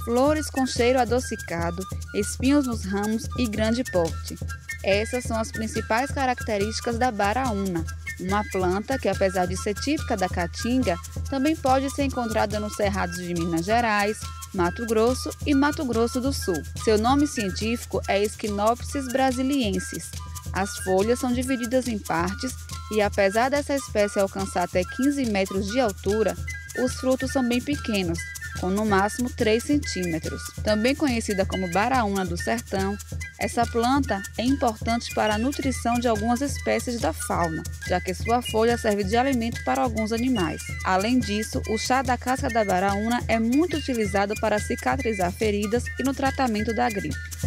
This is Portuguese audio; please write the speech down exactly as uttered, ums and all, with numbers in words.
flores com cheiro adocicado, espinhos nos ramos e grande porte. Essas são as principais características da baraúna, uma planta que, apesar de ser típica da Caatinga, também pode ser encontrada nos cerrados de Minas Gerais, Mato Grosso e Mato Grosso do Sul. Seu nome científico é Schinopsis brasiliensis. As folhas são divididas em partes e, apesar dessa espécie alcançar até quinze metros de altura, os frutos são bem pequenos, com no máximo três centímetros. Também conhecida como baraúna do sertão, essa planta é importante para a nutrição de algumas espécies da fauna, já que sua folha serve de alimento para alguns animais. Além disso, o chá da casca da baraúna é muito utilizado para cicatrizar feridas e no tratamento da gripe.